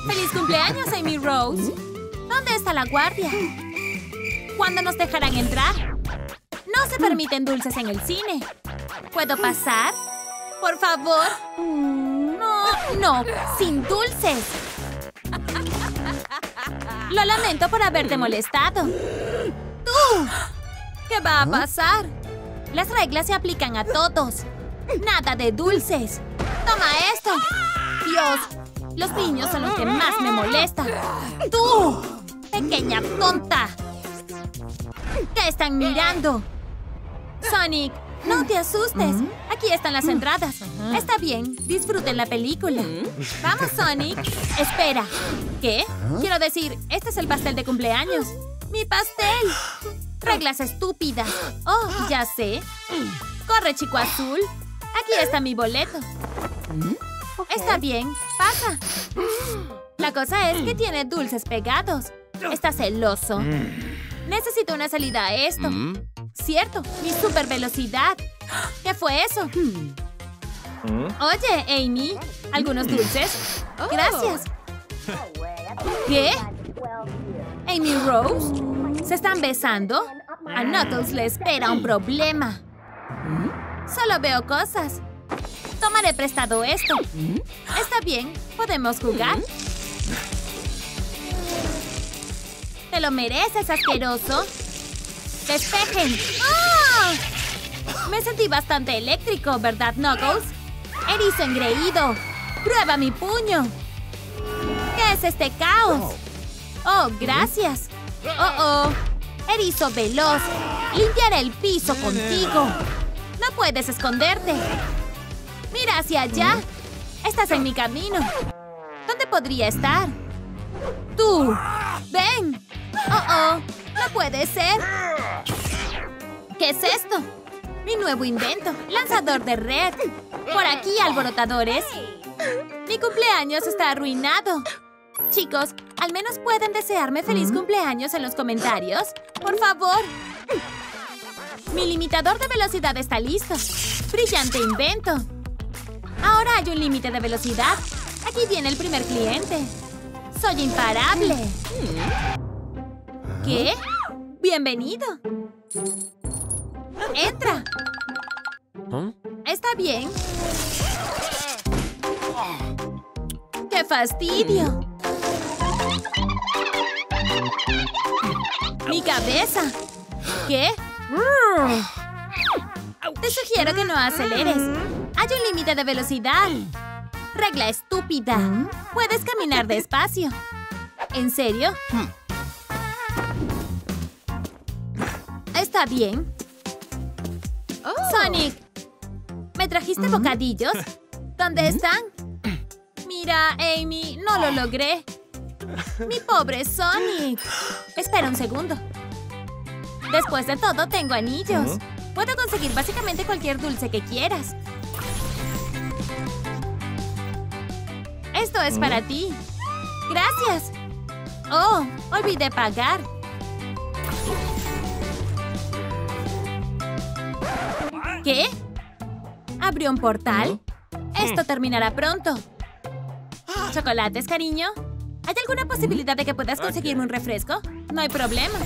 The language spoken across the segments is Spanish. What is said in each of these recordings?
¡Feliz cumpleaños, Amy Rose! ¿Dónde está la guardia? ¿Cuándo nos dejarán entrar? No se permiten dulces en el cine. ¿Puedo pasar? ¡Por favor! No, sin dulces. Lo lamento por haberte molestado. ¡Tú! ¿Qué va a pasar? Las reglas se aplican a todos. Nada de dulces. ¡Toma esto! Dios, los niños son los que más me molestan. ¡Tú! ¡Pequeña tonta! ¿Qué están mirando? Sonic, no te asustes. Aquí están las entradas. Está bien, disfruten la película. Vamos, Sonic. Espera. ¿Qué? Quiero decir, este es el pastel de cumpleaños. ¡Mi pastel! Reglas estúpidas. Oh, ya sé. Corre, chico azul. Aquí está mi boleto. Está bien, pasa. La cosa es que tiene dulces pegados. Está celoso. Necesito una salida a esto. Cierto, mi super velocidad. ¿Qué fue eso? Oye, Amy, ¿algunos dulces? Gracias. ¿Qué? ¿Amy Rose? ¿Se están besando? A Knuckles le espera un problema. Solo veo cosas. Tomaré prestado esto. Está bien, ¿podemos jugar? ¿Te lo mereces, asqueroso? ¡Despejen! ¡Ah! Me sentí bastante eléctrico, ¿verdad, Knuckles? Erizo engreído. ¡Prueba mi puño! ¿Qué es este caos? Oh, gracias. Oh. Erizo veloz. Limpiaré el piso contigo. No puedes esconderte. Mira hacia allá. Estás en mi camino. ¿Dónde podría estar? ¡Tú! ¡Ven! ¡Oh! ¡No puede ser! ¿Qué es esto? Mi nuevo invento. Lanzador de red. Por aquí, alborotadores. Mi cumpleaños está arruinado. Chicos, al menos pueden desearme feliz cumpleaños en los comentarios. ¡Por favor! Mi limitador de velocidad está listo. ¡Brillante invento! Ahora hay un límite de velocidad. Aquí viene el primer cliente. ¡Soy imparable! ¿Qué? ¡Bienvenido! ¡Entra! Está bien. ¡Qué fastidio! ¡Mi cabeza! ¿Qué? Te sugiero que no aceleres. Hay un límite de velocidad. Regla estúpida. Puedes caminar despacio. ¿En serio? Está bien. Sonic, ¿me trajiste bocadillos? ¿Dónde están? Mira, Amy, no lo logré. Mi pobre Sonic. Espera un segundo. Después de todo, tengo anillos. Puedo conseguir básicamente cualquier dulce que quieras. Esto es para ti. Gracias. Oh, olvidé pagar. ¿Qué? ¿Abrió un portal? Esto terminará pronto. ¿Chocolates, cariño? ¿Hay alguna posibilidad de que puedas conseguirme un refresco? No hay problema.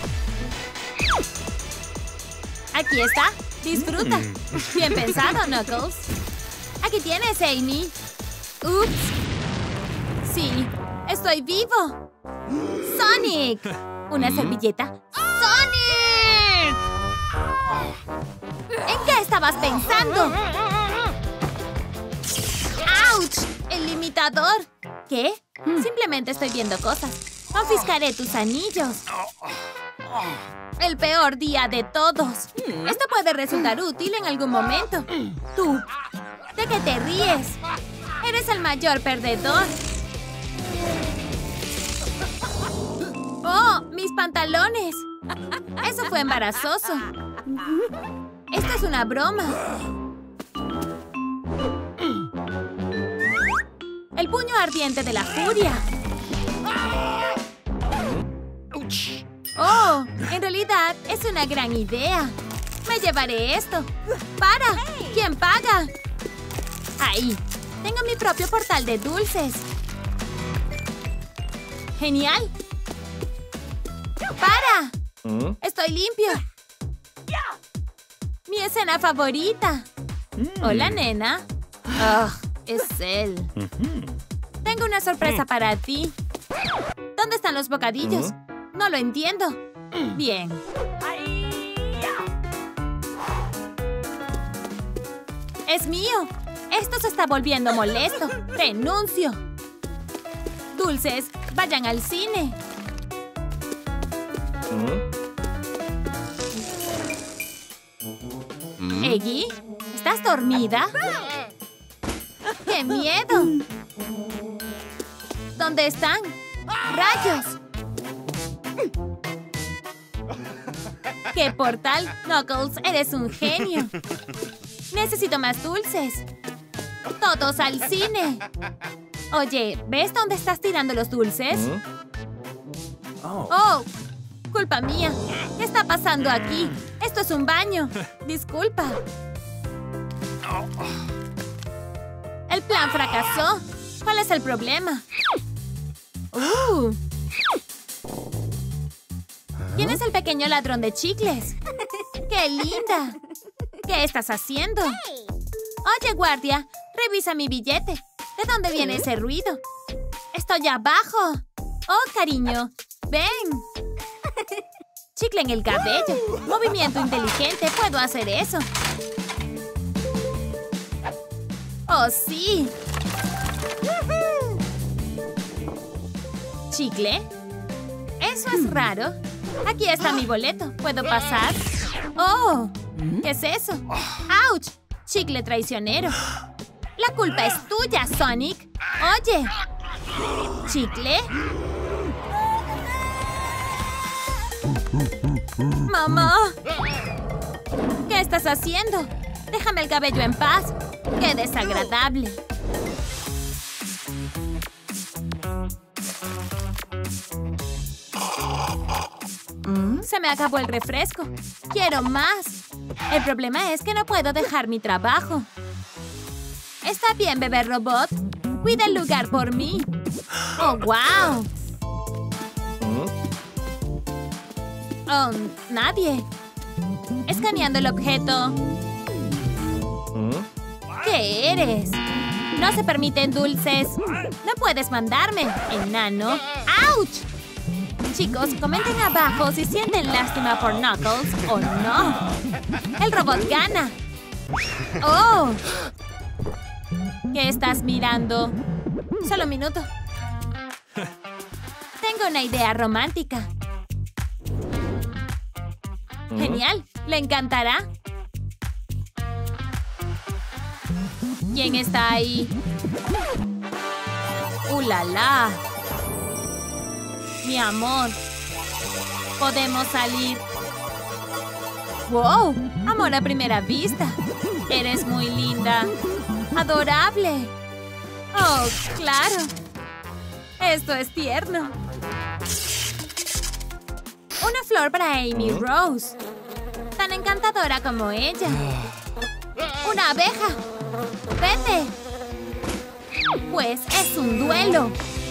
Aquí está. Disfruta. Bien pensado, Knuckles. Aquí tienes, Amy. Ups. Sí, estoy vivo. ¡Sonic! ¿Una servilleta? ¡Sonic! ¿En qué estabas pensando? ¡Auch! ¡El limitador! ¿Qué? Simplemente estoy viendo cosas. Confiscaré tus anillos. El peor día de todos. Esto puede resultar útil en algún momento. Tú, ¿de qué te ríes? Eres el mayor perdedor. ¡Oh, mis pantalones! Eso fue embarazoso. Esto es una broma. El puño ardiente de la furia. ¡Oh! En realidad, es una gran idea. Me llevaré esto. ¡Para! ¿Quién paga? Ahí. Tengo mi propio portal de dulces. ¡Genial! ¡Para! ¡Estoy limpio! ¡Mi escena favorita! Hola, nena. Oh, es él. Tengo una sorpresa para ti. ¿Dónde están los bocadillos? No lo entiendo. Bien. ¡Es mío! Esto se está volviendo molesto. ¡Renuncio! Dulces, vayan al cine. Eggy, ¿estás dormida? ¡Qué miedo! ¿Dónde están? ¡Rayos! ¡Qué portal! Knuckles, eres un genio. Necesito más dulces. ¡Todos al cine! Oye, ¿ves dónde estás tirando los dulces? ¡Oh! ¡Culpa mía! ¿Qué está pasando aquí? ¡Esto es un baño! ¡Disculpa! ¡El plan fracasó! ¿Cuál es el problema? ¿Quién es el pequeño ladrón de chicles? ¡Qué linda! ¿Qué estás haciendo? Oye, guardia, revisa mi billete. ¿De dónde viene ese ruido? ¡Estoy abajo! ¡Oh, cariño! ¡Ven! Chicle en el cabello. Movimiento inteligente. Puedo hacer eso. ¡Oh, sí! ¿Chicle? Eso es raro. Aquí está mi boleto. ¿Puedo pasar? ¡Oh! ¿Qué es eso? ¡Auch! Chicle traicionero. La culpa es tuya, Sonic. Oye. ¿Chicle? ¡Mamá! ¿Qué estás haciendo? Déjame el cabello en paz. ¡Qué desagradable! Se me acabó el refresco. ¡Quiero más! El problema es que no puedo dejar mi trabajo. Está bien, bebé robot. Cuida el lugar por mí. ¡Oh, wow! Oh, nadie. Escaneando el objeto. ¿Qué eres? No se permiten dulces. No puedes mandarme, enano. ¡Auch! Chicos, comenten abajo si sienten lástima por Knuckles o no. El robot gana. ¡Oh! ¿Qué estás mirando? Solo un minuto. Tengo una idea romántica. Genial, le encantará. ¿Quién está ahí? ¡La la! Mi amor, podemos salir. ¡Wow! Amor a primera vista. Eres muy linda. ¡Adorable! ¡Oh, claro! Esto es tierno. Una flor para Amy Rose. Tan encantadora como ella. ¡Una abeja! ¡Vete! Pues es un duelo.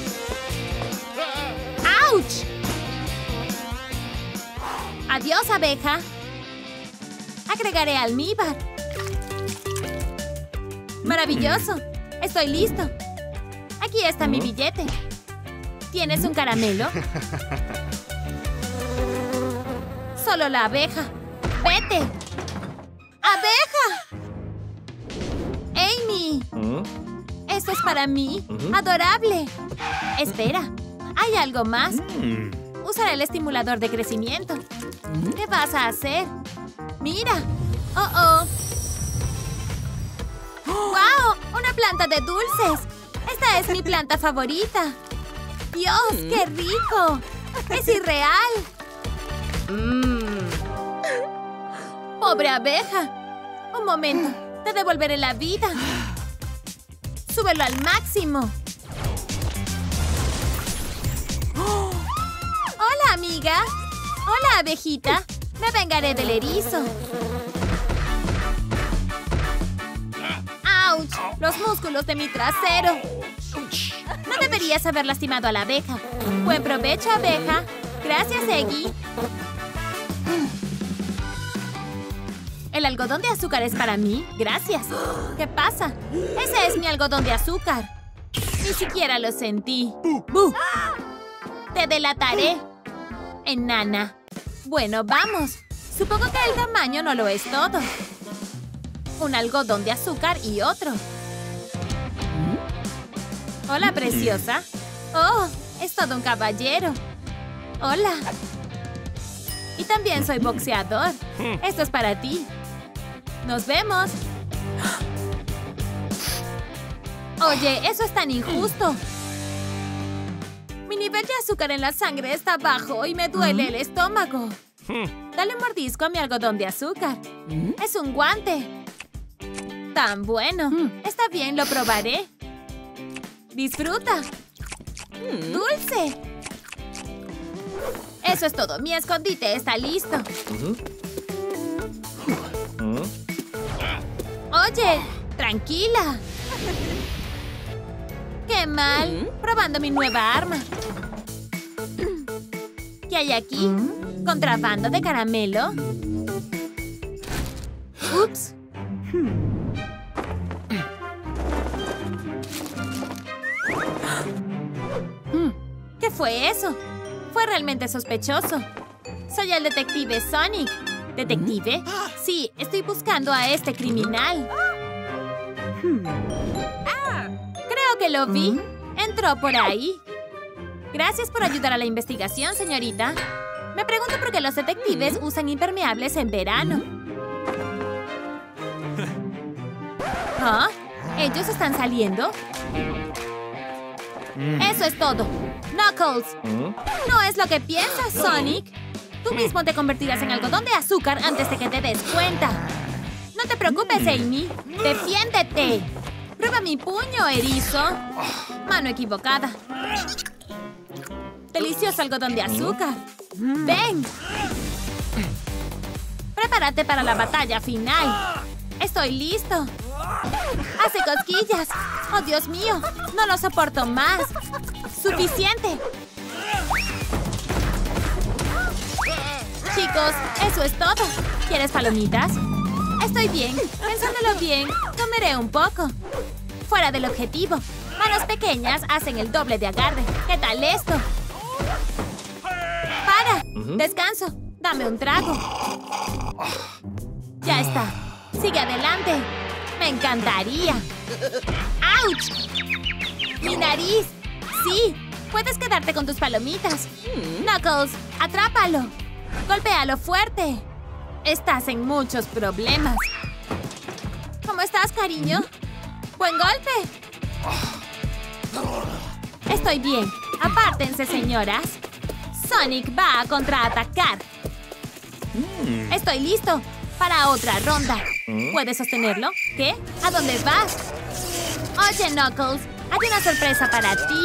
¡Auch! Adiós, abeja. Agregaré almíbar. Maravilloso. Estoy listo. Aquí está mi billete. ¿Tienes un caramelo? Solo la abeja. ¡Vete! ¡Abeja! ¡Amy! ¿Esto es para mí? ¡Adorable! Espera. ¿Hay algo más? Usaré el estimulador de crecimiento. ¿Qué vas a hacer? ¡Mira! ¡Oh, oh! ¡Wow! ¡Una planta de dulces! ¡Esta es mi planta favorita! ¡Dios! ¡Qué rico! ¡Es irreal! ¡Pobre abeja! Un momento. Te devolveré la vida. ¡Súbelo al máximo! ¡Oh! ¡Hola, amiga! ¡Hola, abejita! Me vengaré del erizo. ¡Auch! ¡Los músculos de mi trasero! No debería Deberías haber lastimado a la abeja. Buen provecho, abeja. Gracias, Eggy. ¿El algodón de azúcar es para mí? Gracias. ¿Qué pasa? Ese es mi algodón de azúcar. Ni siquiera lo sentí. ¡Bú! Te delataré. Enana. Bueno, vamos. Supongo que el tamaño no lo es todo. Un algodón de azúcar y otro. Hola, preciosa. Oh, es todo un caballero. Hola. Y también soy boxeador. Esto es para ti. ¡Nos vemos! Oye, eso es tan injusto. Mi nivel de azúcar en la sangre está bajo y me duele el estómago. Dale un mordisco a mi algodón de azúcar. Es un guante. Tan bueno. Está bien, lo probaré. Disfruta. ¡Dulce! Eso es todo. Mi escondite está listo. Oye, tranquila. ¡Qué mal! Probando mi nueva arma. ¿Qué hay aquí? ¿Contrabando de caramelo? ¡Ups! ¿Qué fue eso? Fue realmente sospechoso. Soy el detective Sonic. ¿Detective? Sí, estoy buscando a este criminal. Creo que lo vi. Entró por ahí. Gracias por ayudar a la investigación, señorita. Me pregunto por qué los detectives usan impermeables en verano. ¿Ah? ¿Ellos están saliendo? Eso es todo. Knuckles. No es lo que piensas, Sonic. Tú mismo te convertirás en algodón de azúcar antes de que te des cuenta. No te preocupes, Amy. ¡Defiéndete! Prueba mi puño, erizo. Mano equivocada. Delicioso algodón de azúcar. ¡Ven! Prepárate para la batalla final. Estoy listo. Hace cosquillas. ¡Oh, Dios mío! No lo soporto más. ¡Suficiente! Chicos, eso es todo. ¿Quieres palomitas? Estoy bien. Pensándolo bien, comeré un poco. Fuera del objetivo. Manos pequeñas hacen el doble de agarre. ¿Qué tal esto? ¡Para! Descanso. Dame un trago. Ya está. Sigue adelante. Me encantaría. ¡Auch! ¡Mi nariz! Sí, puedes quedarte con tus palomitas. Knuckles, atrápalo. Golpéalo fuerte. Estás en muchos problemas. ¿Cómo estás, cariño? ¡Buen golpe! Estoy bien. Apártense, señoras. Sonic va a contraatacar. Estoy listo para otra ronda. ¿Puedes sostenerlo? ¿Qué? ¿A dónde vas? Oye, Knuckles, hay una sorpresa para ti.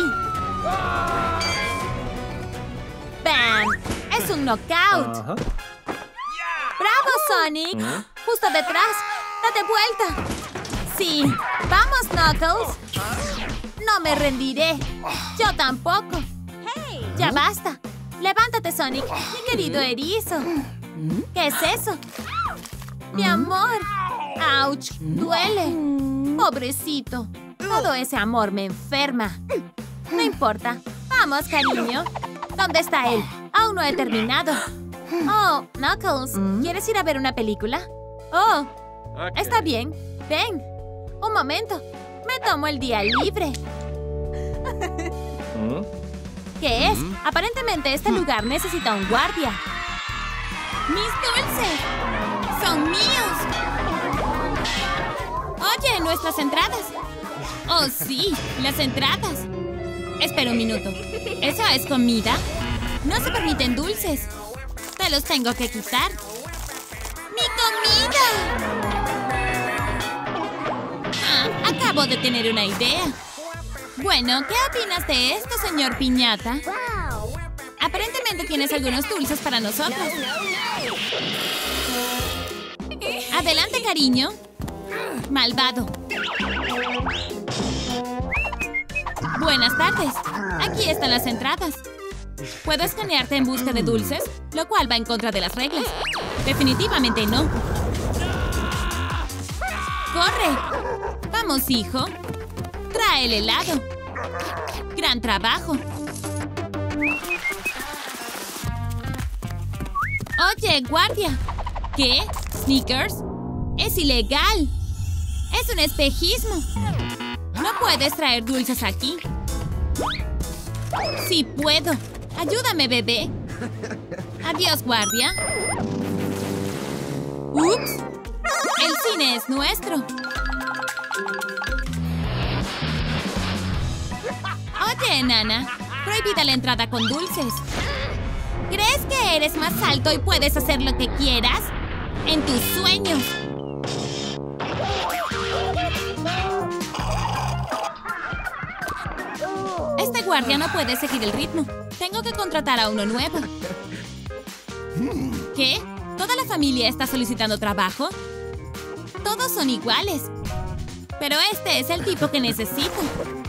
¡Bam! ¡Es un knockout! ¡Bravo, Sonic! ¡Justo detrás! ¡Date vuelta! ¡Sí! ¡Vamos, Knuckles! ¡No me rendiré! ¡Yo tampoco! ¡Ya basta! ¡Levántate, Sonic! ¡Mi querido erizo! ¿Qué es eso? ¡Mi amor! ¡Auch! ¡Duele! ¡Pobrecito! Todo ese amor me enferma. No importa. ¡Vamos, cariño! ¿Dónde está él? Aún no he terminado. Oh, Knuckles, ¿quieres ir a ver una película? Oh, está bien. Ven. Un momento. Me tomo el día libre. ¿Qué es? Aparentemente este lugar necesita un guardia. ¡Mis dulces! ¡Son míos! Oye, nuestras entradas. Oh, sí, las entradas. Espera un minuto. ¿Esa es comida? No se permiten dulces. Te los tengo que quitar. ¡Mi comida! Acabo de tener una idea. Bueno, ¿qué opinas de esto, señor Piñata? Aparentemente tienes algunos dulces para nosotros. Adelante, cariño. Malvado. Buenas tardes. Aquí están las entradas. ¿Puedo escanearte en busca de dulces? Lo cual va en contra de las reglas. Definitivamente no. ¡Corre! Vamos, hijo. Trae el helado. Gran trabajo. Oye, guardia. ¿Qué? ¿Snickers? ¡Es ilegal! ¡Es un espejismo! No puedes traer dulces aquí. Sí puedo. Ayúdame, bebé. Adiós, guardia. ¡Ups! El cine es nuestro. Oye, enana. Prohibida la entrada con dulces. ¿Crees que eres más alto y puedes hacer lo que quieras? En tus sueños. Este guardia no puede seguir el ritmo. Tengo que contratar a uno nuevo. ¿Qué? ¿Toda la familia está solicitando trabajo? Todos son iguales. Pero este es el tipo que necesito.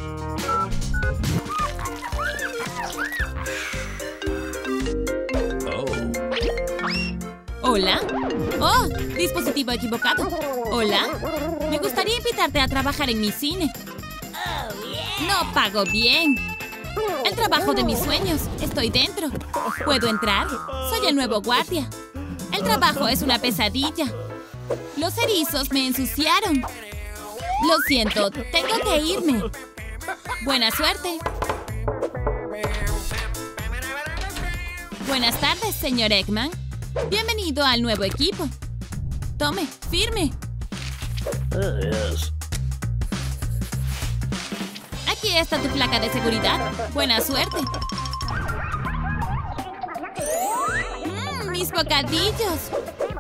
¿Hola? ¡Oh! Dispositivo equivocado. ¿Hola? Me gustaría invitarte a trabajar en mi cine. No pago bien. El trabajo de mis sueños. Estoy dentro. ¿Puedo entrar? Soy el nuevo guardia. El trabajo es una pesadilla. Los erizos me ensuciaron. Lo siento, tengo que irme. Buena suerte. Buenas tardes, señor Eggman. Bienvenido al nuevo equipo. Tome, firme. Aquí está tu placa de seguridad. Buena suerte. Mis bocadillos.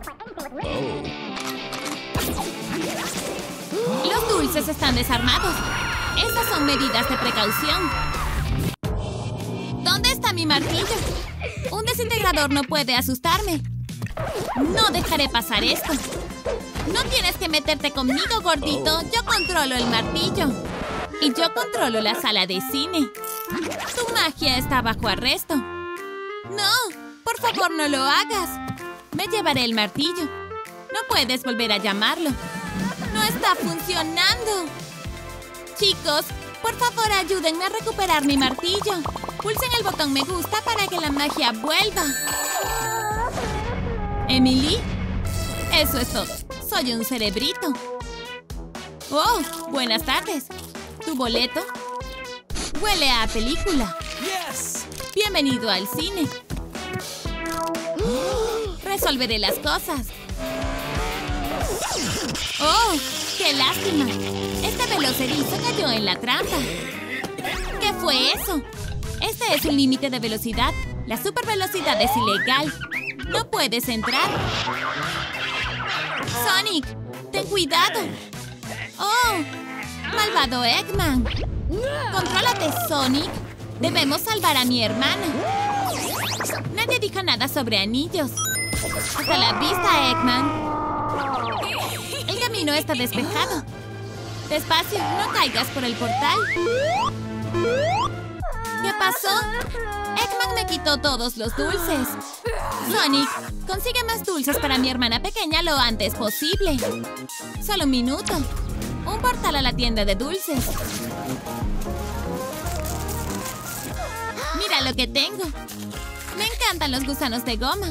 Los dulces están desarmados. Esas son medidas de precaución. ¿Dónde está mi martillo? Un desintegrador no puede asustarme. No dejaré pasar esto. No tienes que meterte conmigo, gordito. Yo controlo el martillo. Y yo controlo la sala de cine. Tu magia está bajo arresto. No, por favor, no lo hagas. Me llevaré el martillo. No puedes volver a llamarlo. ¡No está funcionando! Chicos, por favor, ayúdenme a recuperar mi martillo. Pulsen el botón me gusta para que la magia vuelva. ¿Emily? Eso es todo. Soy un cerebrito. Oh, buenas tardes. ¿Tu boleto? Huele a película. Bienvenido al cine. Resolveré las cosas. ¡Oh! ¡Qué lástima! Este veloz erizo cayó en la trampa. ¿Qué fue eso? Este es un límite de velocidad. La supervelocidad es ilegal. No puedes entrar. Sonic, ten cuidado. ¡Oh! ¡Malvado Eggman! ¡Contrólate, Sonic! Debemos salvar a mi hermana. Nadie dijo nada sobre anillos. Hasta la vista, Eggman. El camino está despejado. Despacio, no caigas por el portal. ¿Qué pasó? Eggman me quitó todos los dulces. Sonic, consigue más dulces para mi hermana pequeña lo antes posible. Solo un minuto. Un portal a la tienda de dulces. Mira lo que tengo. Me encantan los gusanos de goma.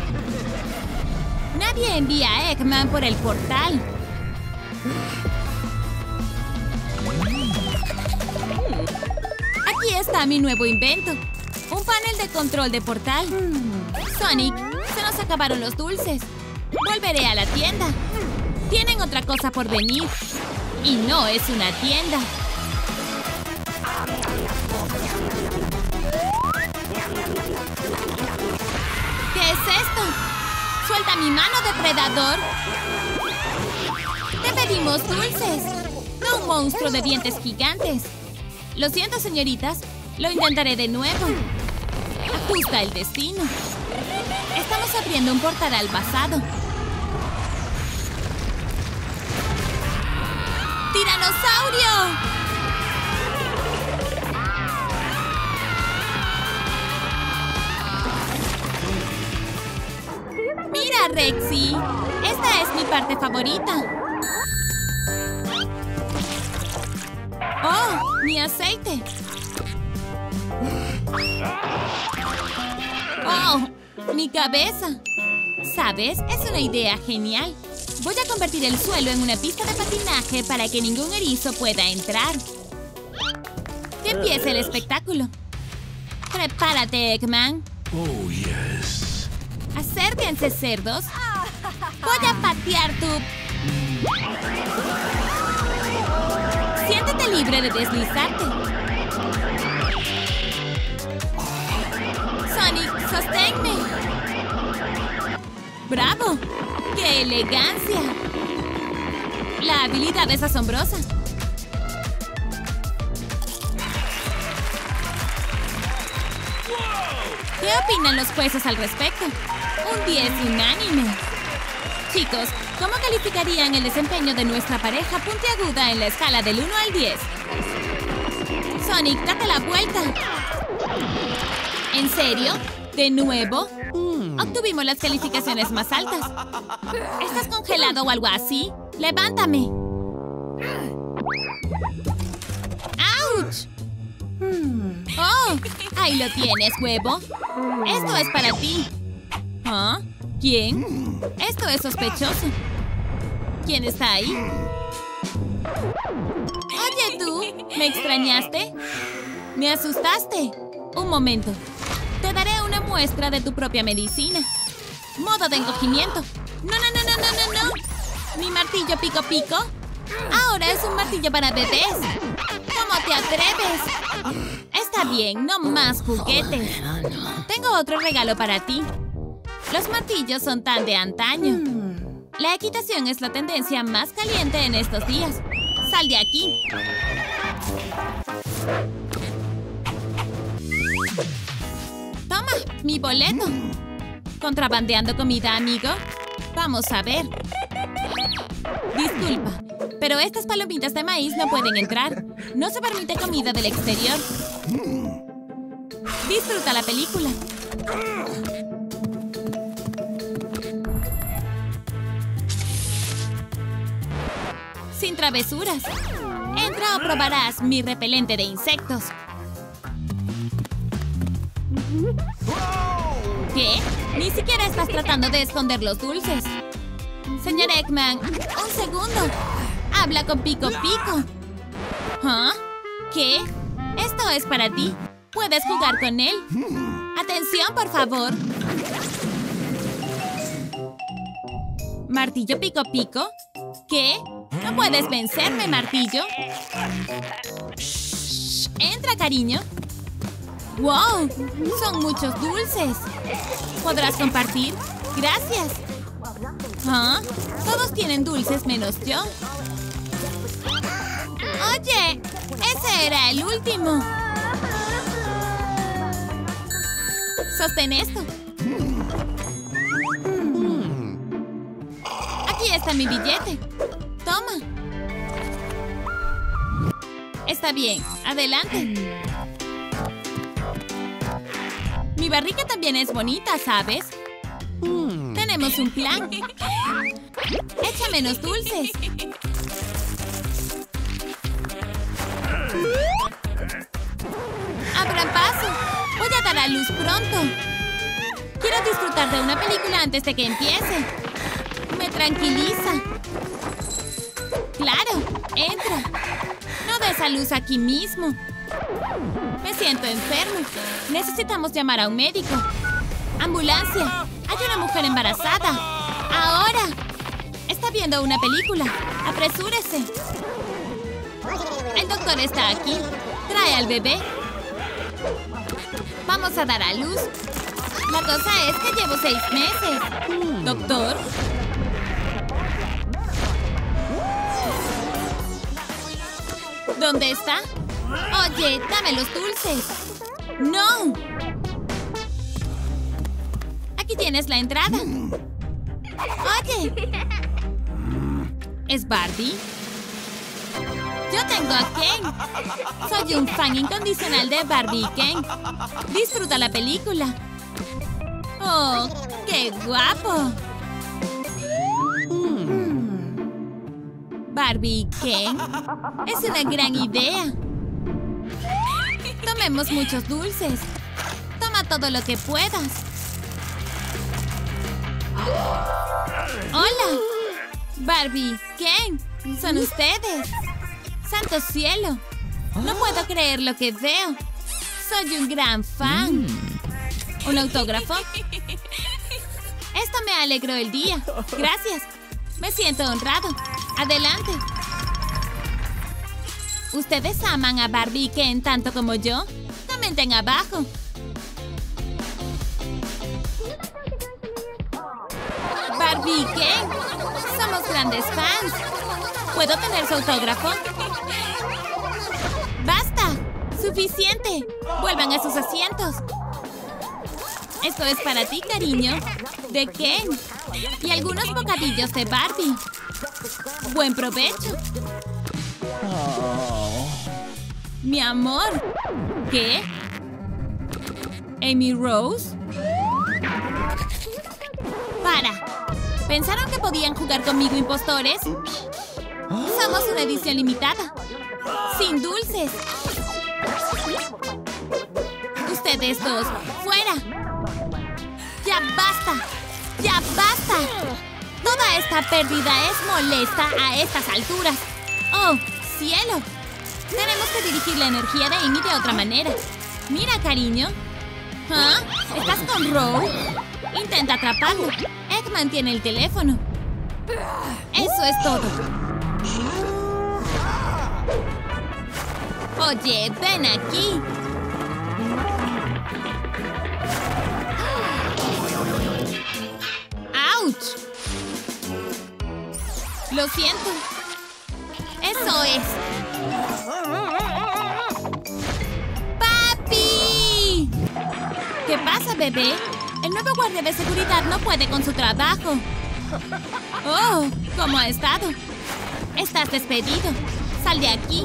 Nadie envía a Eggman por el portal. Aquí está mi nuevo invento. Un panel de control de portal. Sonic, se nos acabaron los dulces. Volveré a la tienda. Tienen otra cosa por venir. Y no es una tienda. ¿Qué es esto? ¡Suelta mi mano, depredador! ¡Te pedimos dulces! ¡No un monstruo de dientes gigantes! Lo siento, señoritas. Lo intentaré de nuevo. Ajusta el destino. Estamos abriendo un portal al pasado. ¡Tiranosaurio! Rexy! Esta es mi parte favorita. ¡Oh! ¡Mi aceite! ¡Oh! ¡Mi cabeza! ¿Sabes? Es una idea genial. Voy a convertir el suelo en una pista de patinaje para que ningún erizo pueda entrar. ¡Que empiece el espectáculo! ¡Prepárate, Eggman! Oh, yes. ¡Acérquense, cerdos! ¡Voy a patear tu... Siéntete libre de deslizarte. Sonic, sosténme. ¡Bravo! ¡Qué elegancia! La habilidad es asombrosa. ¿Qué opinan los jueces al respecto? Un 10 unánime. Chicos, ¿cómo calificarían el desempeño de nuestra pareja puntiaguda en la escala del 1 al 10? Sonic, date la vuelta. ¿En serio? ¿De nuevo? Obtuvimos las calificaciones más altas. ¿Estás congelado o algo así? ¡Levántame! ¡Auch! ¡Oh! ¡Ahí lo tienes, huevo! Esto es para ti. ¿Ah? ¿Quién? Esto es sospechoso. ¿Quién está ahí? Oye, tú. ¿Me extrañaste? ¿Me asustaste? Un momento. Te daré una muestra de tu propia medicina. Modo de encogimiento. ¡No, no, no, no, no, no, no! ¿Mi martillo pico pico? Ahora es un martillo para bebés. ¿Cómo te atreves? Está bien, no más juguetes. Tengo otro regalo para ti. Los martillos son tan de antaño. La equitación es la tendencia más caliente en estos días. ¡Sal de aquí! ¡Toma! ¡Mi boleto! ¿Contrabandeando comida, amigo? Vamos a ver. Disculpa, pero estas palomitas de maíz no pueden entrar. No se permite comida del exterior. Disfruta la película. Sin travesuras. Entra o probarás mi repelente de insectos. ¿Qué? Ni siquiera estás tratando de esconder los dulces. Señor Eggman, un segundo. Habla con Pico Pico. ¿Ah? ¿Qué? Esto es para ti. ¿Puedes jugar con él? Atención, por favor. ¿Martillo Pico Pico? ¿Qué? ¿No puedes vencerme, martillo? Shh, entra, cariño. ¡Wow! Son muchos dulces. ¿Podrás compartir? Gracias. ¿Ah? Todos tienen dulces menos yo. Oye, ese era el último. Sostén esto. Aquí está mi billete. Toma. Está bien, adelante. Mi barriga también es bonita, ¿sabes? Tenemos un plan. Echa menos dulces. Abran paso. Voy a dar a luz pronto. Quiero disfrutar de una película antes de que empiece. Me tranquiliza. Claro, entra. No des a luz aquí mismo. Me siento enfermo. Necesitamos llamar a un médico. ¡Ambulancia! ¡Hay una mujer embarazada! ¡Ahora! Está viendo una película. ¡Apresúrese! El doctor está aquí. Trae al bebé. Vamos a dar a luz. La cosa es que llevo 6 meses. ¿Doctor? ¿Dónde está? Oye, dame los dulces. ¡No! Aquí tienes la entrada. Oye. ¿Es Barbie? Yo tengo a Ken. Soy un fan incondicional de Barbie y Ken. Disfruta la película. ¡Oh, qué guapo! Barbie y Ken. Es una gran idea. Tomemos muchos dulces. Toma todo lo que puedas. Hola. Barbie, Ken. Son ustedes. ¡Santo cielo! No puedo creer lo que veo. Soy un gran fan. ¿Un autógrafo? Esto me alegró el día. Gracias. Me siento honrado. Adelante. ¿Ustedes aman a Barbie y Ken tanto como yo? Comenten abajo. Barbie y Ken. Somos grandes fans. ¿Puedo tener su autógrafo? ¡Basta! ¡Suficiente! ¡Vuelvan a sus asientos! Esto es para ti, cariño. De Ken. Y algunos bocadillos de Barbie. ¡Buen provecho! Mi amor. ¿Qué? ¿Amy Rose? ¡Para! ¿Pensaron que podían jugar conmigo, impostores? Somos una edición limitada. ¡Sin dulces! Ustedes dos, ¡fuera! ¡Ya basta! ¡Ya basta! Toda esta pérdida es molesta a estas alturas. ¡Oh, cielo! Tenemos que dirigir la energía de Amy de otra manera. Mira, cariño. ¿Ah? ¿Estás con Row? Intenta atraparlo. Eggman tiene el teléfono. Eso es todo. Oye, ven aquí. ¡Auch! Lo siento. Eso es. ¡Papi! ¿Qué pasa, bebé? El nuevo guardia de seguridad no puede con su trabajo. Oh, ¿cómo ha estado? Estás despedido. Sal de aquí.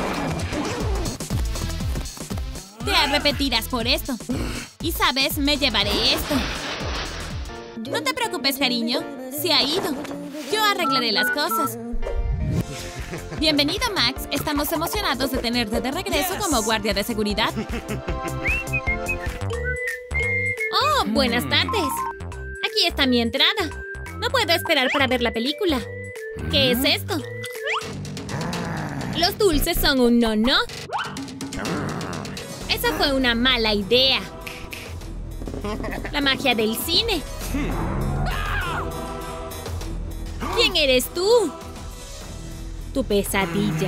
Te arrepentirás por esto. Y sabes, me llevaré esto. No te preocupes, cariño. Se ha ido. Yo arreglaré las cosas. Bienvenido, Max. Estamos emocionados de tenerte de regreso como guardia de seguridad. Oh, buenas tardes. Aquí está mi entrada. No puedo esperar para ver la película. ¿Qué es esto? Los dulces son un no-no. Esa fue una mala idea. La magia del cine. ¿Quién eres tú? Tu pesadilla.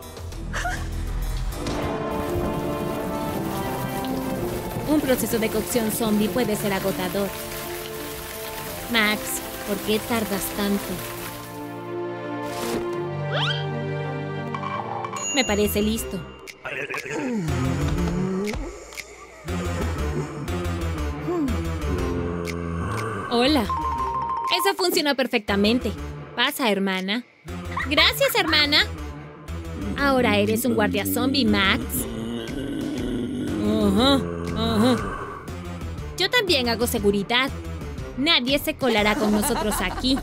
Un proceso de cocción zombie puede ser agotador. Max, ¿por qué tardas tanto? Me parece listo. Hola. Eso funcionó perfectamente. Pasa, hermana. Gracias, hermana. Ahora eres un guardia zombie, Max. Yo también hago seguridad. Nadie se colará con nosotros aquí.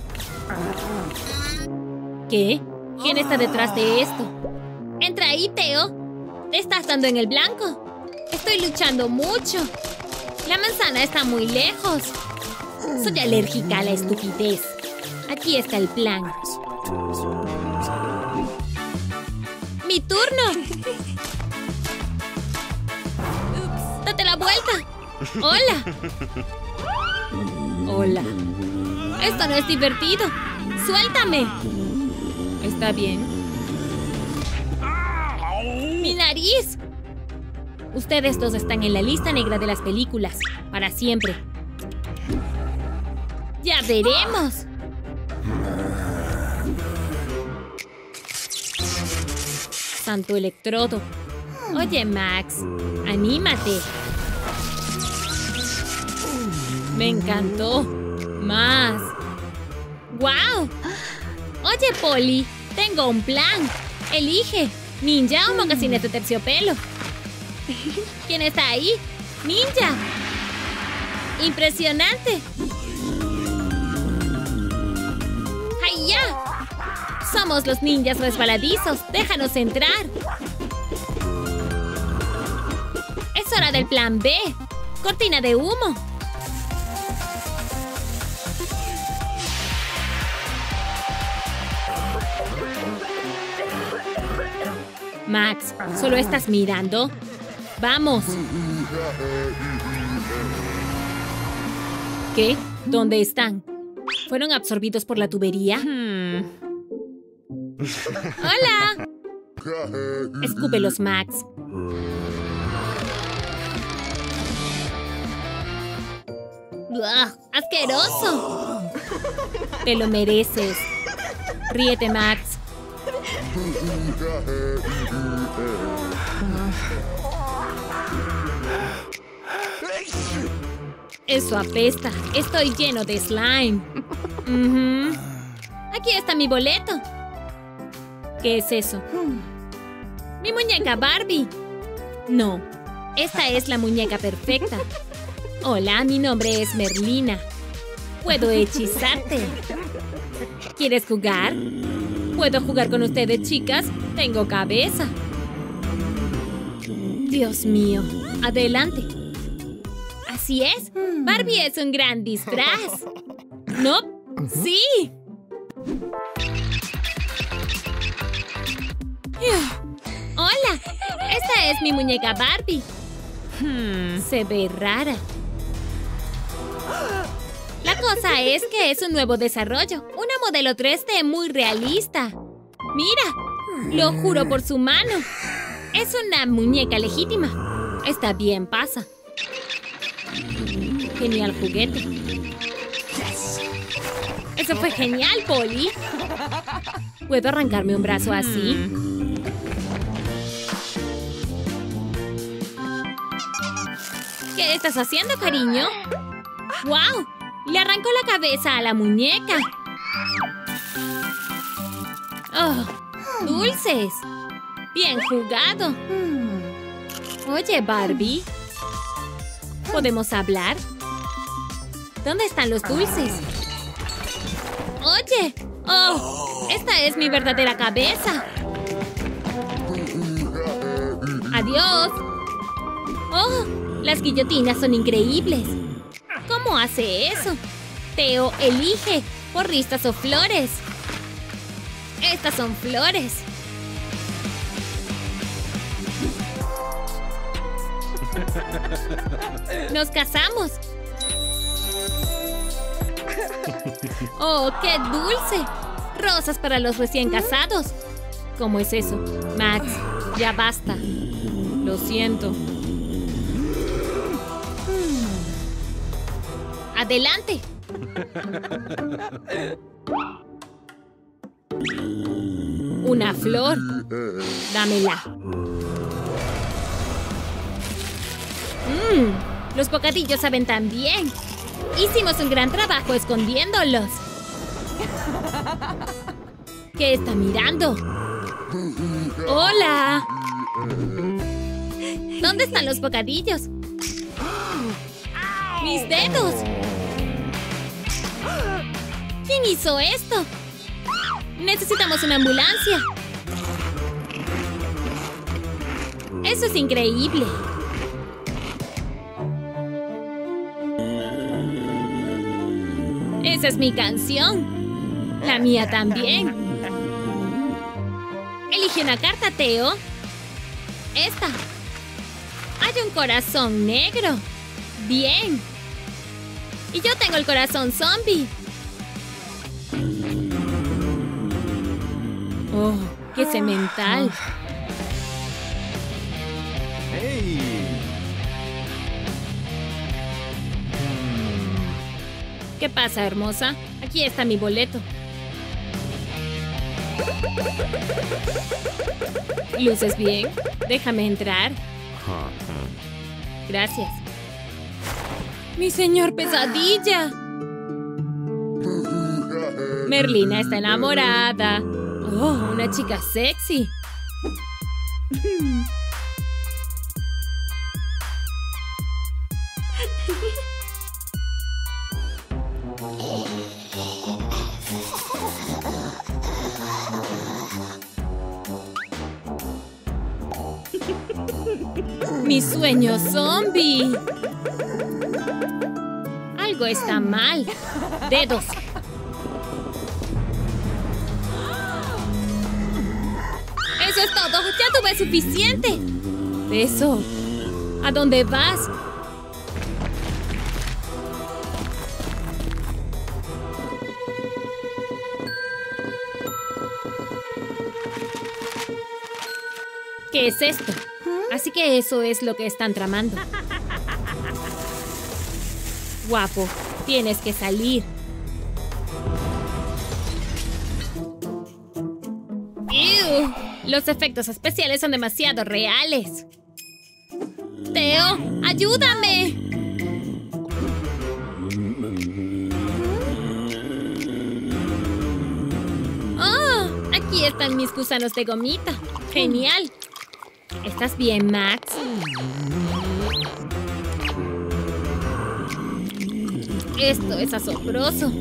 ¿Qué? ¿Quién está detrás de esto? Entra ahí, Theo. Te estás dando en el blanco. Estoy luchando mucho. La manzana está muy lejos. Soy alérgica a la estupidez. Aquí está el plan. ¡Mi turno! ¡Date la vuelta! ¡Hola! ¡Hola! Esto no es divertido. ¡Suéltame! Está bien. ¡Mi nariz! Ustedes dos están en la lista negra de las películas. Para siempre. ¡Ya veremos! Santo electrodo. Oye, Max, anímate. Me encantó. Más. ¡Guau! Oye, Polly, tengo un plan. Elige, ninja o mocasines de terciopelo. ¿Quién está ahí? ¡Ninja! ¡Impresionante! ¡Hayá! Somos los ninjas resbaladizos. ¡Déjanos entrar! Es hora del plan B. Cortina de humo. Max, ¿solo estás mirando? ¡Vamos! ¿Qué? ¿Dónde están? ¿Fueron absorbidos por la tubería? ¡Hola! Escúpelos, Max. ¡Ugh! ¡Asqueroso! Te lo mereces. Ríete, Max. Eso apesta. Estoy lleno de slime. Aquí está mi boleto. ¿Qué es eso? ¡Mi muñeca Barbie! No, esta es la muñeca perfecta. Hola, mi nombre es Merlina. Puedo hechizarte. ¿Quieres jugar? ¿Puedo jugar con ustedes, chicas? Tengo cabeza. Dios mío. Adelante. Así es. Barbie es un gran disfraz. ¿No? ¡Sí! ¡Hola! Esta es mi muñeca Barbie. Se ve rara. La cosa es que es un nuevo desarrollo. Una modelo 3D muy realista. ¡Mira! Lo juro por su mano. Es una muñeca legítima. Está bien, pasa. Genial juguete. Eso fue genial, Polly. ¿Puedo arrancarme un brazo así? ¿Qué estás haciendo, cariño? ¡Wow! Le arrancó la cabeza a la muñeca. ¡Oh! ¡Dulces! ¡Bien jugado! Oye, Barbie. ¿Podemos hablar? ¿Dónde están los dulces? ¡Oye! ¡Oh! ¡Esta es mi verdadera cabeza! ¡Adiós! ¡Oh! Las guillotinas son increíbles. ¿Cómo hace eso? Teo, elige porristas o flores. Estas son flores. ¡Nos casamos! ¡Oh, qué dulce! Rosas para los recién casados. ¿Cómo es eso? Max, ya basta. Lo siento. ¡Adelante! Una flor. Dámela. Los bocadillos saben tan bien. Hicimos un gran trabajo escondiéndolos. ¿Qué está mirando? ¡Hola! ¿Dónde están los bocadillos? ¡Mis dedos! ¿Quién hizo esto? Necesitamos una ambulancia. Eso es increíble. Esa es mi canción. La mía también. Elige una carta, Teo. Esta. Hay un corazón negro. Bien. Y yo tengo el corazón zombie. Oh, qué semental. Hey. ¿Qué pasa, hermosa? Aquí está mi boleto. ¿Luces bien? Déjame entrar. Gracias. ¡Mi señor pesadilla! Merlina está enamorada. ¡Oh, una chica sexy! ¡Mi sueño zombie! Algo está mal. Dedos. Eso es todo. Ya tuve suficiente. Beso. ¿A dónde vas? ¿Qué es esto? Así que eso es lo que están tramando. Guapo, tienes que salir. ¡Ew! Los efectos especiales son demasiado reales. ¡Teo, ayúdame! ¡Oh! Aquí están mis gusanos de gomita. ¡Genial! ¿Estás bien, Max? Esto es asombroso.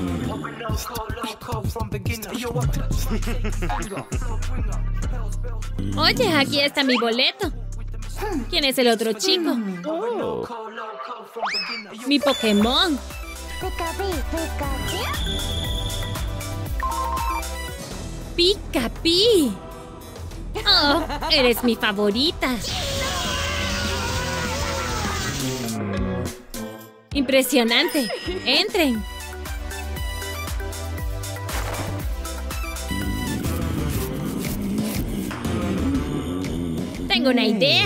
Oye, aquí está mi boleto. ¿Quién es el otro chico? Mi Pokémon. Pika-Pi. Oh, eres mi favorita. Impresionante. Entren. Tengo una idea.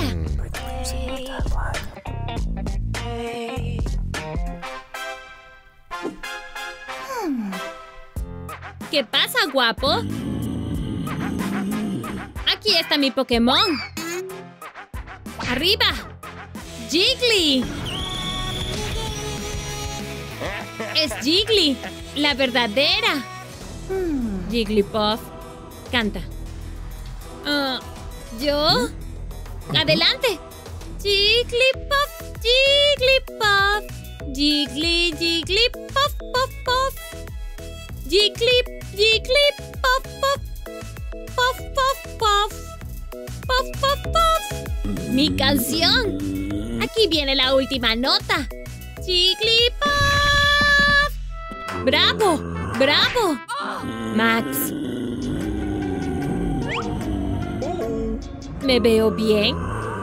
¿Qué pasa, guapo? Aquí está mi Pokémon. ¡Arriba! ¡Jiggly! ¡Es Jiggly! ¡La verdadera! Jigglypuff. Canta. ¿Yo? ¡Adelante! Jigglypuff, Jigglypuff. Jiggly, Jigglypuff, puff, puff. Jiggly, Jigglypuff, puff. Puff, puff, puff. Puff, puff, puff. ¡Mi canción! Aquí viene la última nota. ¡Jigglypuff! ¡Bravo! ¡Bravo! Max. ¿Me veo bien?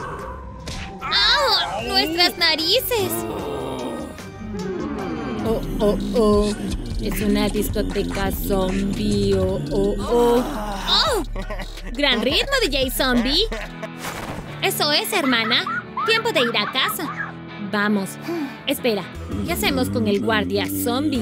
¡Ah! ¡Nuestras narices! Oh, oh, oh. Es una discoteca zombie. Oh, oh, oh. ¡Oh! ¡Gran ritmo, DJ Zombie! Eso es, hermana. Tiempo de ir a casa. Vamos. Espera, ¿qué hacemos con el guardia zombie?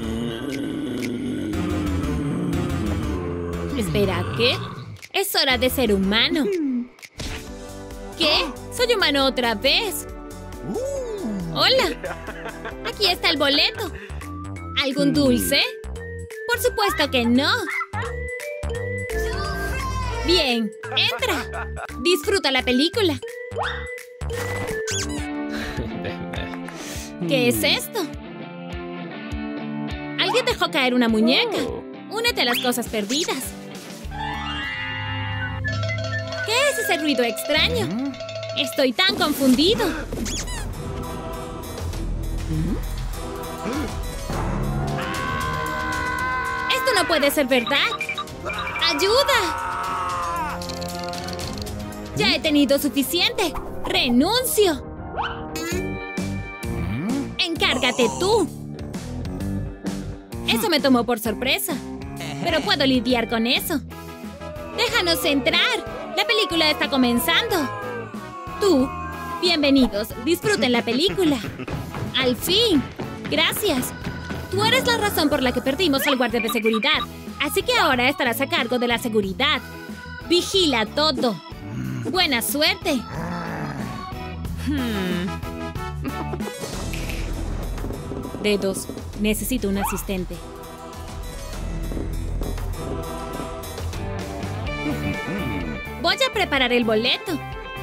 Espera, ¿qué? Es hora de ser humano. ¿Qué? ¿Soy humano otra vez? Hola. Aquí está el boleto. ¿Algún dulce? Por supuesto que no. Bien, entra. Disfruta la película. ¿Qué es esto? Alguien dejó caer una muñeca. Únete a las cosas perdidas. ¿Qué es ese ruido extraño? Estoy tan confundido. Esto no puede ser verdad. ¡Ayuda! Ya he tenido suficiente. ¡Renuncio! ¡Encárgate tú! Eso me tomó por sorpresa. Pero puedo lidiar con eso. ¡Déjanos entrar! ¡La película está comenzando! Tú, bienvenidos. Disfruten la película. ¡Al fin! ¡Gracias! Tú eres la razón por la que perdimos al guardia de seguridad. Así que ahora estarás a cargo de la seguridad. Vigila todo. ¡Buena suerte! Dedos, necesito un asistente. Voy a preparar el boleto.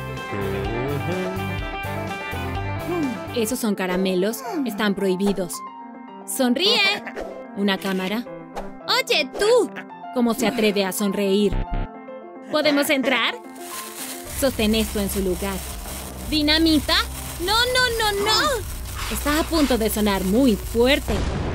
Esos son caramelos. Están prohibidos. ¡Sonríe! ¿Una cámara? ¡Oye, tú! ¿Cómo se atreve a sonreír? ¿Podemos entrar? Sostén esto en su lugar. ¿Dinamita? ¡No, no, no, no! Está a punto de sonar muy fuerte.